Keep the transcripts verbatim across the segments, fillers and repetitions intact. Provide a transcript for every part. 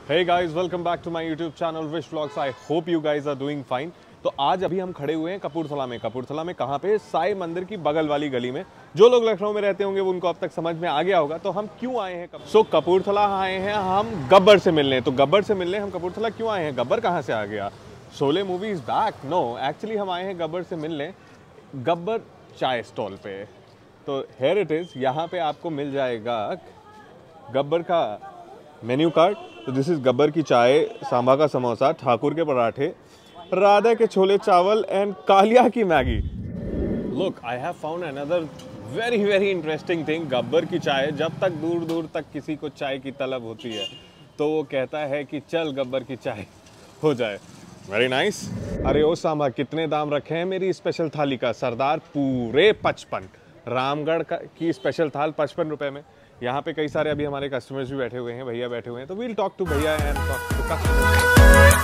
Hey guys, welcome back to my YouTube channel Wish Vlogs. I hope you guys are doing fine. तो आज अभी हम खड़े हुए हैं कपूरथला में। कपूरथला में कहाँ पे? साई मंदिर की बगल वाली गली में। जो लोग लखनऊ में रहते होंगे वो उनको अब तक समझ में आ गया होगा। तो हम क्यों आए हैं? सो so, कपूरथला आए हैं हम गब्बर से मिलने। तो गब्बर से मिलने हम कपूरथला क्यों आए हैं? गब्बर कहाँ से आ गया? Sholay movie is back? No, actually हम आए हैं गब्बर से मिलने गब्बर चाय स्टॉल पे। तो हेयर इट इज़, यहाँ पे आपको मिल जाएगा गब्बर का मेन्यू कार्ड। तो दिस इज गब्बर की चाय, सांभा का समोसा, ठाकुर के पराठे, राधा के छोले चावल एंड कालिया की Maggi. Look, I have found another very very interesting thing. Gabbar की चाय, जब तक दूर दूर तक किसी को चाय की तलब होती है तो वो कहता है कि चल गब्बर की चाय हो जाए। Very nice. अरे ओ सांभा, कितने दाम रखे हैं मेरी स्पेशल थाली का? सरदार पूरे पचपन। रामगढ़ का की स्पेशल थाल पचपन रुपए में। यहाँ पे कई सारे अभी हमारे कस्टमर्स भी बैठे हुए हैं, भैया बैठे हुए हैं। तो वील टॉक टू भैया एंड टॉक टू कस्टमर्स।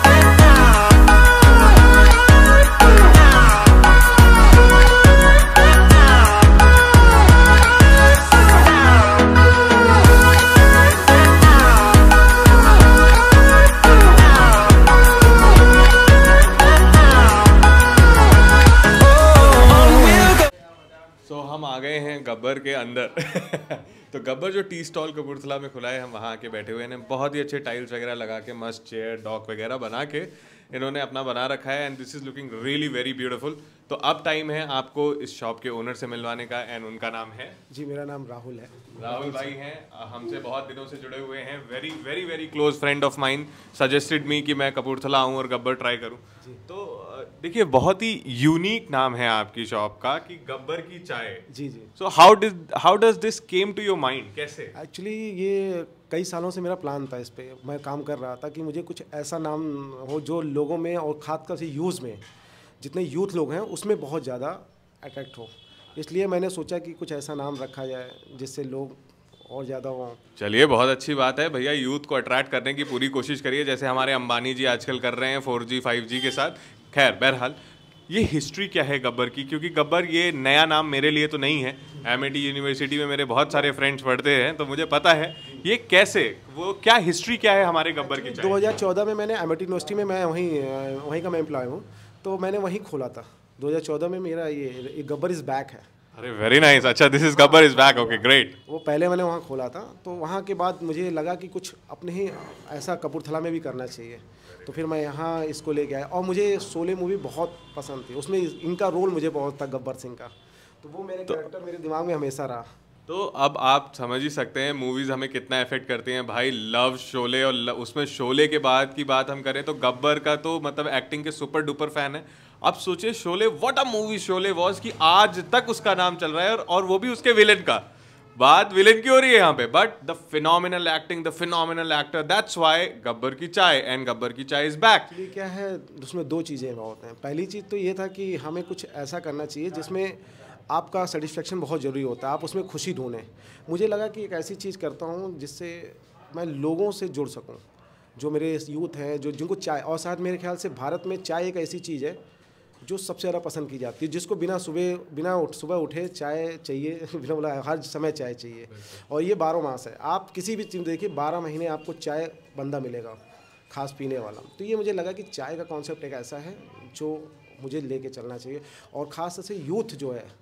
तो हम आ गए हैं गब्बर के अंदर। तो गब्बर जो टी स्टॉल कपूरथला में खुला है, हम वहाँ आके बैठे हुए हैं। बहुत ही अच्छे टाइल्स वगैरह लगा के, मस्त चेयर डॉक वगैरह बना के इन्होंने अपना बना रखा है and this is looking really very beautiful. तो अब टाइम है आपको इस शॉप के ओनर से मिलवाने का एंड उनका नाम है? जी, मेरा नाम राहुल है। राहुल भाई हैं, हमसे बहुत दिनों से जुड़े हुए हैं। Very very very close friend of mine suggested me कि मैं कपूरथला आऊँ और गब्बर ट्राई करूँ। तो देखिए, बहुत ही यूनिक नाम है आपकी शॉप का कि गब्बर की चाय। जी जी। So how did how does this came to your mind? कैसे? एक्चुअली ये कई सालों से मेरा प्लान था, इस पे मैं काम कर रहा था कि मुझे कुछ ऐसा नाम हो जो लोगों में और खासकर से यूज़ में, जितने यूथ लोग हैं उसमें बहुत ज़्यादा अट्रैक्ट हो। इसलिए मैंने सोचा कि कुछ ऐसा नाम रखा जाए जिससे लोग और ज़्यादा हो। चलिए, बहुत अच्छी बात है भैया। यूथ को अट्रैक्ट करने की पूरी कोशिश करिए, जैसे हमारे अंबानी जी आजकल कर रहे हैं फोर जी फाइव जी के साथ। खैर, बहरहाल ये हिस्ट्री क्या है गब्बर की? क्योंकि गब्बर ये नया नाम मेरे लिए तो नहीं है। एमआईटी यूनिवर्सिटी में मेरे बहुत सारे फ्रेंड्स पढ़ते हैं, तो मुझे पता है ये कैसे, वो क्या हिस्ट्री क्या है हमारे गब्बर की चाय? दो हज़ार चौदह में मैंने एमआईटी यूनिवर्सिटी में, मैं वहीं वहीं का मैं एम्प्लॉय हूँ, तो मैंने वहीं खोला था। दो हज़ार चौदह में मेरा ये गब्बर इज़ बैक है। अरे वेरी नाइस। अच्छा, this is Gabbar is back. Okay, great. वो पहले मैंने वहाँ खोला था, तो वहाँ के बाद मुझे लगा कि कुछ अपने ही ऐसा कपूरथला में भी करना चाहिए। तो फिर मैं यहाँ इसको लेके आया और मुझे शोले मूवी बहुत पसंद थी। उसमें इनका रोल मुझे बहुत था, गब्बर सिंह का। तो वो मेरे तो, कैरेक्टर मेरे दिमाग में हमेशा रहा। तो अब आप समझ ही सकते हैं मूवीज़ हमें कितना इफेक्ट करती हैं भाई। लव शोले, और लव, उसमें शोले के बाद की बात हम करें तो गब्बर का तो मतलब एक्टिंग के सुपर डुपर फैन है। अब सोचिए Sholay, what a movie Sholay was, कि आज तक उसका नाम चल रहा है, और, और वो भी उसके विलेन का। बात विलेन की हो रही है यहाँ पे, but the phenomenal acting, the phenomenal actor, that's why Gabbar की चाय एंड गब्बर की चाय इज बैक। ये क्या है, उसमें दो चीज़ें होती हैं। पहली चीज़ तो ये था कि हमें कुछ ऐसा करना चाहिए जिसमें आपका सेटिस्फेक्शन बहुत ज़रूरी होता है, आप उसमें खुशी ढूंढें। मुझे लगा कि एक ऐसी चीज़ करता हूँ जिससे मैं लोगों से जुड़ सकूँ, जो मेरे यूथ हैं, जो जिनको चाय, और साथ मेरे ख्याल से भारत में चाय एक ऐसी चीज़ है जो सबसे ज़्यादा पसंद की जाती है, जिसको बिना सुबह बिना उठ सुबह उठे चाय चाहिए, बिना बोला हर समय चाय चाहिए। और ये बारह मास है, आप किसी भी चीज़ देखिए, बारह महीने आपको चाय बंदा मिलेगा खास पीने वाला। तो ये मुझे लगा कि चाय का कॉन्सेप्ट एक ऐसा है जो मुझे लेके चलना चाहिए, और ख़ास से यूथ जो है,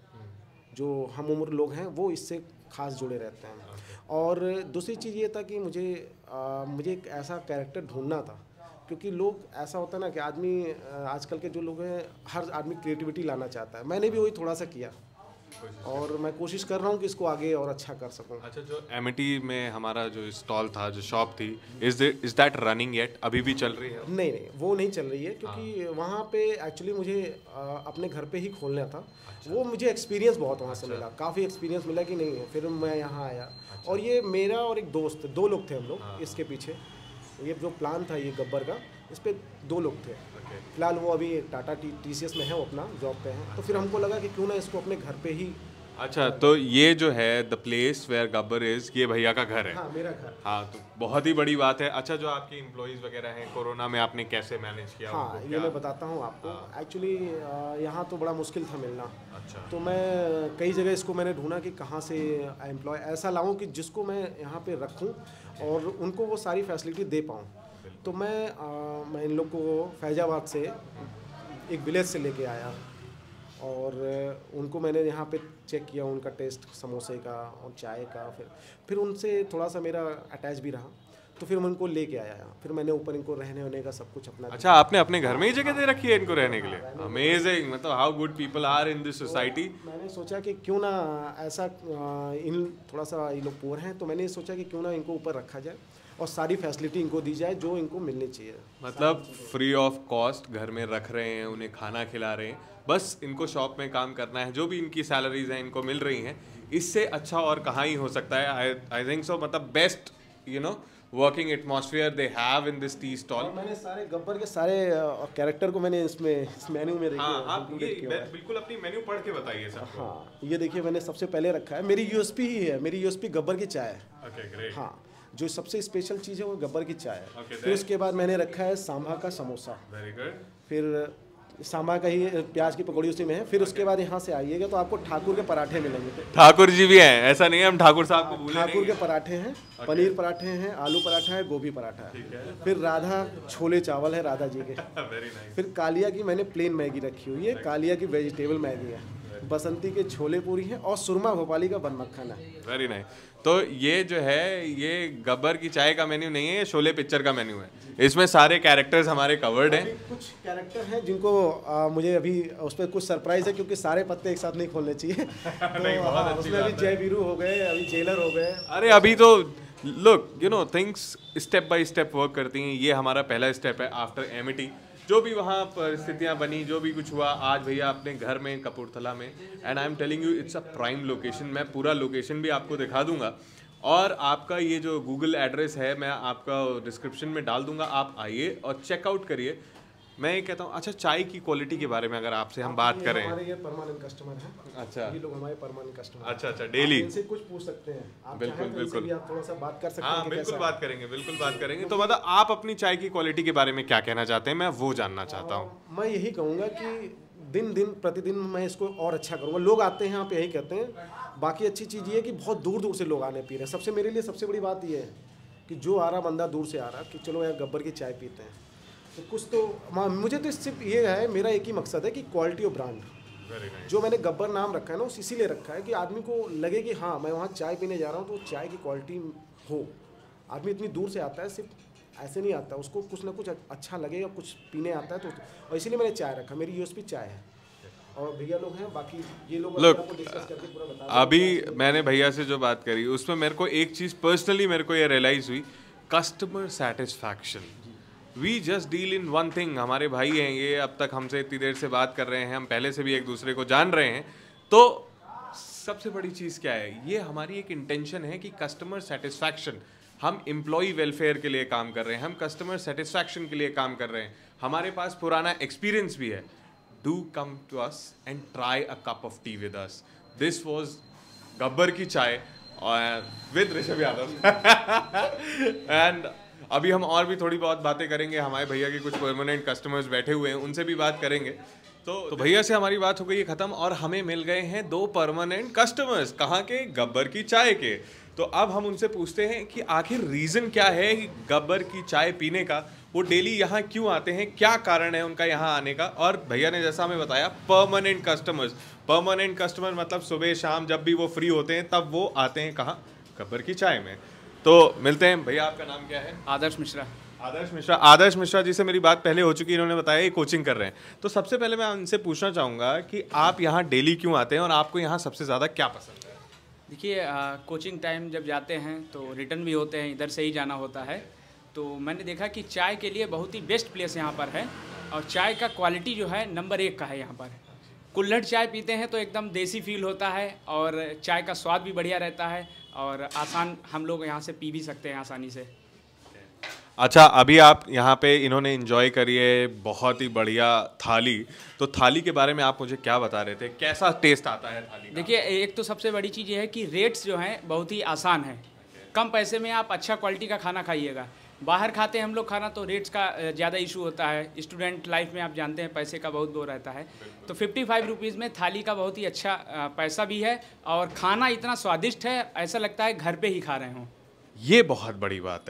जो हम उम्र लोग हैं, वो इससे खास जुड़े रहते हैं। और दूसरी चीज़ ये था कि मुझे आ, मुझे एक ऐसा कैरेक्टर ढूंढना था, क्योंकि लोग, ऐसा होता है ना कि आदमी, आजकल के जो लोग हैं, हर आदमी क्रिएटिविटी लाना चाहता है। मैंने भी वही थोड़ा सा किया, और मैं कोशिश कर रहा हूँ कि इसको आगे और अच्छा कर सकूँ। अच्छा, जो एमआईटी में हमारा जो स्टॉल था, जो शॉप थी, is is that running yet? अभी भी चल रही है? नहीं नहीं, वो नहीं चल रही है, क्योंकि वहाँ पे एक्चुअली मुझे आ, अपने घर पे ही खोलना था। अच्छा। वो मुझे एक्सपीरियंस बहुत वहाँ से मिला, काफ़ी एक्सपीरियंस मिला कि नहीं है, फिर मैं यहाँ आया। अच्छा। और ये मेरा और एक दोस्त, दो लोग थे हम लोग इसके पीछे। ये जो प्लान था ये गब्बर का, इस पे दो लोग थे। फिलहाल वो अभी Tata T T C S में है, वो अपना जॉब पे हैं। तो फिर हमको लगा कि क्यों ना इसको अपने घर पे ही। अच्छा, तो ये जो है the place where Gabbar is, ये भैया का घर है? हाँ, मेरा घर। हाँ, तो बहुत ही बड़ी बात है। अच्छा, जो आपके एम्प्लॉइज वगैरह हैं, कोरोना में आपने कैसे मैनेज किया? हाँ, ये मैं बताता हूँ आपको। एक्चुअली यहाँ तो बड़ा मुश्किल था मिलना। अच्छा। तो मैं कई जगह इसको मैंने ढूंढा कि कहाँ से एम्प्लॉय ऐसा लाऊं कि जिसको मैं यहाँ पे रखूं और उनको वो सारी फैसिलिटी दे पाऊँ। तो मैं आ, मैं इन लोग को फैजाबाद से एक विलेज से लेके आया और उनको मैंने यहाँ पे चेक किया, उनका टेस्ट समोसे का और चाय का। फिर फिर उनसे थोड़ा सा मेरा अटैच भी रहा, तो फिर मैं उनको लेके आया यहाँ। फिर मैंने ऊपर इनको रहने होने का सब कुछ अपना। अच्छा, आपने अपने घर में ही जगह दे रखी है इनको रहने के लिए? अमेजिंग, मतलब how good people are in this society. मैंने सोचा कि क्यों ना ऐसा, इन थोड़ा सा ये लोग पुअर हैं, तो मैंने सोचा कि क्यों ना इनको ऊपर रखा जाए और सारी फैसिलिटी इनको दी जाए जो इनको मिलनी चाहिए। मतलब फ्री ऑफ कॉस्ट घर में रख रहे हैं, उन्हें खाना खिला रहे हैं, बस इनको शॉप में काम करना है, जो भी इनकी सैलरीज हैं इनको मिल रही हैं। इससे अच्छा और कहाँ ही हो सकता है? आई आई थिंक सो, मतलब best you know working atmosphere they have in this tea stall. मैंने सारे गब्बर के सारे कैरेक्टर को मैंने इसमें इस मेन्यू में देखिए। हाँ, आप ये बिल्कुल अपनी मेन्यू पढ़ के बताइए सर। हाँ, ये देखिए मैंने सबसे पहले रखा है, मेरी यूएसपी ही है, मेरी यूएसपी गब्बर की चाय है। Okay, great. हाँ, जो सबसे स्पेशल चीज़ है वो गब्बर की चाय है। Okay, फिर उसके बाद मैंने रखा है सांभा का समोसा। Very good. फिर सांभा का ही प्याज की पकौड़ी उसी में है। फिर उसके बाद यहाँ से आइएगा तो आपको ठाकुर के पराठे मिलेंगे। ठाकुर जी भी हैं, ऐसा नहीं है हम ठाकुर साहब को भूले नहीं। ठाकुर के पराठे हैं, पनीर पराठे हैं, आलू पराठा है, गोभी पराठा है। फिर राधा छोले चावल है राधा जी के। Very nice. फिर कालिया की मैंने प्लेन मैगी रखी हुई है, कालिया की वेजिटेबल मैगी है, बसंती के छोले पूरी है और सुरमा भोपाली का बन मक्खन है। Very nice. तो ये जो है ये गब्बर की चाय का मेन्यू नहीं है, ये शोले पिक्चर का मेन्यू है। इसमें सारे कैरेक्टर्स हमारे कवर्ड हैं। कुछ कैरेक्टर हैं जिनको आ, मुझे अभी उस पर कुछ सरप्राइज है, क्योंकि सारे पत्ते एक साथ नहीं खोलने चाहिए। तो नहीं, बहुत हाँ, अच्छी उसमें अभी बात है। जय वीरू हो गए, अभी जेलर हो गए। अरे अभी तो look you know things step by step work करती हैं। ये हमारा पहला स्टेप है आफ्टर एमिटी। जो भी वहाँ परिस्थितियाँ बनी, जो भी कुछ हुआ, आज भैया अपने घर में कपूरथला में, and I am telling you it's a prime location. मैं पूरा लोकेशन भी आपको दिखा दूंगा और आपका ये जो गूगल एड्रेस है मैं आपका डिस्क्रिप्शन में डाल दूंगा। आप आइए और चेकआउट करिए। मैं ये कहता हूँ, अच्छा चाय की क्वालिटी के बारे में अगर आपसे हम बात करें। हमारे ये परमानेंट कस्टमर हैं। अच्छा, ये लोग हमारे परमानेंट कस्टमर। अच्छा अच्छा, डेली इनसे कुछ पूछ सकते हैं आप, बिल्कुल चाहें तो इनसे बिल्कुल भी आप थोड़ा सा बात कर सकते हाँ हैं कि बिल्कुल कैसा बात करेंगे, बिल्कुल बात करेंगे। तो मतलब आप अपनी चाय की क्वालिटी के बारे में क्या कहना चाहते हैं, मैं वो जानना चाहता हूँ। मैं यही कहूँगा कि दिन दिन प्रतिदिन मैं इसको और अच्छा करूँगा। लोग आते हैं यहाँ पे, यही कहते हैं। बाकी अच्छी चीज़ ये है कि बहुत दूर दूर से लोग आने पी रहे हैं। सबसे मेरे लिए सबसे बड़ी बात ये है कि जो आ रहा बंदा दूर से आ रहा कि चलो यार गब्बर की चाय पीते हैं, तो कुछ तो मुझे तो सिर्फ ये है, मेरा एक ही मकसद है कि क्वालिटी और ब्रांड। जो मैंने गब्बर नाम रखा है ना, उस इसीलिए रखा है कि आदमी को लगे कि हाँ मैं वहाँ चाय पीने जा रहा हूँ, तो चाय की क्वालिटी हो। आदमी इतनी दूर से आता है, सिर्फ ऐसे नहीं आता, उसको कुछ ना कुछ अच्छा लगे और कुछ पीने आता है, तो और इसीलिए मैंने चाय रखा। मेरी यूएसपी चाय है। और भैया लोग हैं, बाकी ये लोग आपको डिस्कस करके पूरा बता देंगे। अभी मैंने भैया से जो बात करी उसमें मेरे को एक चीज़ पर्सनली मेरे को ये रियलाइज़ हुई, customer satisfaction. We just deal in one thing. हमारे भाई हैं ये, अब तक हमसे इतनी देर से बात कर रहे हैं, हम पहले से भी एक दूसरे को जान रहे हैं। तो सबसे बड़ी चीज़ क्या है, ये हमारी एक इंटेंशन है कि कस्टमर सेटिस्फैक्शन। हम एम्प्लॉय वेलफेयर के लिए काम कर रहे हैं, हम कस्टमर सेटिस्फैक्शन के लिए काम कर रहे हैं। हमारे पास पुराना एक्सपीरियंस भी है। Do come to us and try a cup of tea with us. This was Gabbar की चाय विद ऋषभ यादव। एंड अभी हम और भी थोड़ी बहुत बातें करेंगे। हमारे भैया के कुछ परमानेंट कस्टमर्स बैठे हुए हैं, उनसे भी बात करेंगे। तो तो भैया से हमारी बात हो गई है ख़त्म और हमें मिल गए हैं दो परमानेंट कस्टमर्स। कहाँ के? गब्बर की चाय के। तो अब हम उनसे पूछते हैं कि आखिर रीज़न क्या है गब्बर की चाय पीने का, वो डेली यहाँ क्यों आते हैं, क्या कारण है उनका यहाँ आने का। और भैया ने जैसा हमें बताया, परमानेंट कस्टमर्स। परमानेंट कस्टमर मतलब सुबह शाम जब भी वो फ्री होते हैं तब वो आते हैं कहाँ? गब्बर की चाय में। तो मिलते हैं। भैया आपका नाम क्या है? आदर्श मिश्रा। आदर्श मिश्रा। आदर्श मिश्रा जी से मेरी बात पहले हो चुकी है, इन्होंने बताया ये कोचिंग कर रहे हैं। तो सबसे पहले मैं उनसे पूछना चाहूँगा कि आप यहाँ डेली क्यों आते हैं और आपको यहाँ सबसे ज़्यादा क्या पसंद है? देखिए, कोचिंग टाइम जब जाते हैं तो रिटर्न भी होते हैं, इधर से ही जाना होता है। तो मैंने देखा कि चाय के लिए बहुत ही बेस्ट प्लेस यहाँ पर है और चाय का क्वालिटी जो है नंबर एक का है यहाँ पर। कुल्हड़ चाय पीते हैं तो एकदम देसी फील होता है और चाय का स्वाद भी बढ़िया रहता है और आसान, हम लोग यहाँ से पी भी सकते हैं आसानी से। अच्छा, अभी आप यहाँ पे इन्होंने एंजॉय करी है बहुत ही बढ़िया थाली। तो थाली के बारे में आप मुझे क्या बता रहे थे, कैसा टेस्ट आता है थाली का? देखिए, एक तो सबसे बड़ी चीज़ ये है कि रेट्स जो हैं बहुत ही आसान है। कम पैसे में आप अच्छा क्वालिटी का खाना खाइएगा। बाहर खाते हैं हम लोग खाना तो रेट्स का ज़्यादा इशू होता है। स्टूडेंट लाइफ में आप जानते हैं पैसे का बहुत वो रहता है। तो फिफ्टी फाइव रुपीज़ में थाली का बहुत ही अच्छा पैसा भी है और खाना इतना स्वादिष्ट है, ऐसा लगता है घर पे ही खा रहे हों। ये बहुत बड़ी बात है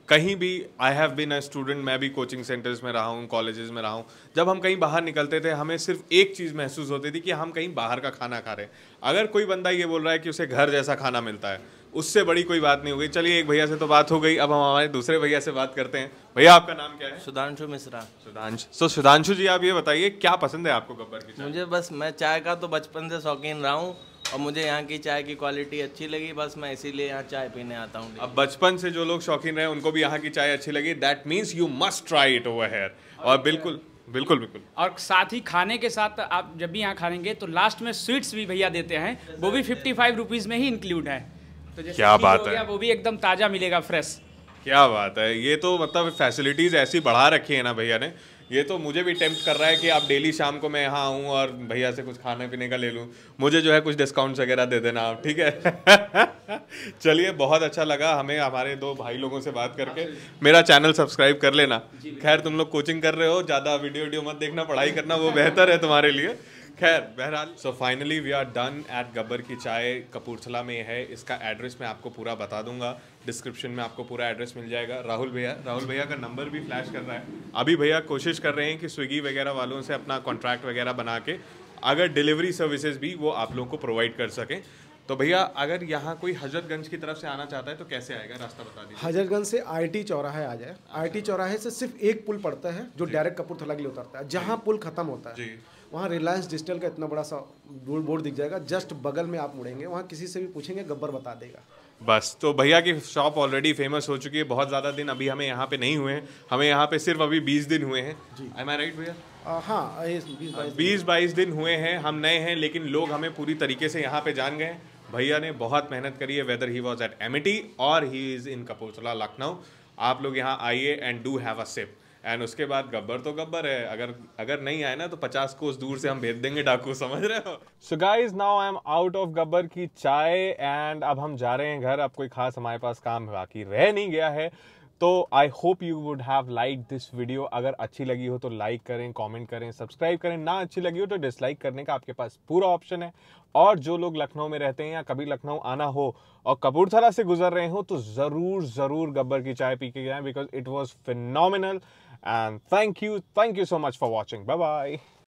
कहीं भी I have been a student, मैं भी कोचिंग सेंटर्स में रहा हूँ, कॉलेजेस में रहा हूँ, जब हम कहीं बाहर निकलते थे हमें सिर्फ एक चीज़ महसूस होती थी कि हम कहीं बाहर का खाना खा रहे हैं। अगर कोई बंदा ये बोल रहा है कि उसे घर जैसा खाना मिलता है, उससे बड़ी कोई बात नहीं हो गई। चलिए एक भैया से तो बात हो गई, अब हम हमारे दूसरे भैया से बात करते हैं। भैया आपका नाम क्या है? सुधांशु मिश्रा। सुधांश सो सुधांशु जी, आप ये बताइए क्या पसंद है आपको गब्बर की चाय? मुझे बस, मैं चाय का तो बचपन से शौकीन रहा हूँ और मुझे यहाँ की चाय की क्वालिटी अच्छी लगी, बस मैं इसीलिए यहाँ चाय पीने आता हूँ। अब बचपन से जो लोग शौकीन रहे उनको भी यहाँ की चाय अच्छी लगी, that means you must try it over here. और बिल्कुल बिल्कुल बिल्कुल और साथ ही खाने के साथ आप जब भी यहाँ खाएंगे तो लास्ट में स्वीट्स भी भैया देते हैं, वो भी फिफ्टी फाइव रुपीज़ में ही इंक्लूड है। तो जैसे क्या खीर बात हो है। गया, वो भी एकदम ताज़ा मिलेगा, फ्रेश। क्या बात है, ये तो मतलब फैसिलिटीज़ ऐसी बढ़ा रखी है ना भैया ने, ये तो मुझे भी टेम्प्ट कर रहा है कि आप डेली शाम को मैं यहाँ आऊँ और भैया से कुछ खाने पीने का ले लूँ। मुझे जो है कुछ डिस्काउंट्स वगैरह दे देना आप, ठीक है? चलिए, बहुत अच्छा लगा हमें हमारे दो भाई लोगों से बात करके। मेरा चैनल सब्सक्राइब कर लेना। खैर तुम लोग कोचिंग कर रहे हो, ज़्यादा वीडियो वीडियो मत देखना, पढ़ाई करना वो बेहतर है तुम्हारे लिए। खैर बहरहाल, so finally we are done at Gabbar की चाय। कपूरथला में है, इसका एड्रेस मैं आपको पूरा बता दूंगा, डिस्क्रिप्शन में आपको पूरा एड्रेस मिल जाएगा। राहुल भैया राहुल भैया का नंबर भी फ्लैश कर रहा है। अभी भैया कोशिश कर रहे हैं कि स्विगी वगैरह वालों से अपना कॉन्ट्रैक्ट वगैरह बना के अगर डिलीवरी सर्विसेज भी वो आप लोगों को प्रोवाइड कर सकें। तो भैया अगर यहाँ कोई हजरतगंज की तरफ से आना चाहता है तो कैसे आएगा, रास्ता बता दीजिए। हजरतगंज से आईटी चौराहे आ जाए। आईटी चौराहे से सिर्फ एक पुल पड़ता है जो डायरेक्ट कपूरथला के लिए उतरता है। जहाँ पुल खत्म होता है जी, वहाँ रिलायंस डिजिटल का इतना बड़ा सा बोर्ड दिख जाएगा, जस्ट बगल में आप मुड़ेंगे, वहाँ किसी से भी पूछेंगे गब्बर बता देगा। बस। तो भैया की शॉप ऑलरेडी फेमस हो चुकी है, बहुत ज़्यादा दिन अभी हमें यहाँ पे नहीं हुए हैं, हमें यहाँ पे सिर्फ अभी बीस दिन हुए हैं। एम आई राइट भैया? आ, हाँ, बीस बाईस दिन हुए हैं, हम नए हैं, लेकिन लोग हमें पूरी तरीके से यहाँ पे जान गए। भैया ने बहुत मेहनत करी है, whether he was at Amity और he is in Kapurthala Lucknow. आप लोग यहाँ आइए and do have a sip. And उसके बाद गब्बर तो गब्बर है, अगर अगर नहीं आए ना तो पचास कोस दूर से हम भेज देंगे डाकू, समझ रहे हो? So guys, now I am out of Gabbar की चाय एंड अब हम जा रहे हैं घर। अब कोई खास हमारे पास काम बाकी रह नहीं गया है। तो I hope you would have like this video. अगर अच्छी लगी हो तो लाइक करें, कमेंट करें, सब्सक्राइब करें। ना अच्छी लगी हो तो डिसलाइक करने का आपके पास पूरा ऑप्शन है। और जो लोग लखनऊ में रहते हैं या कभी लखनऊ आना हो और कपूरथला से गुजर रहे हो तो ज़रूर ज़रूर गब्बर की चाय पी के जाएं, because it was phenomenal. And thank you thank you so much for watching. Bye bye.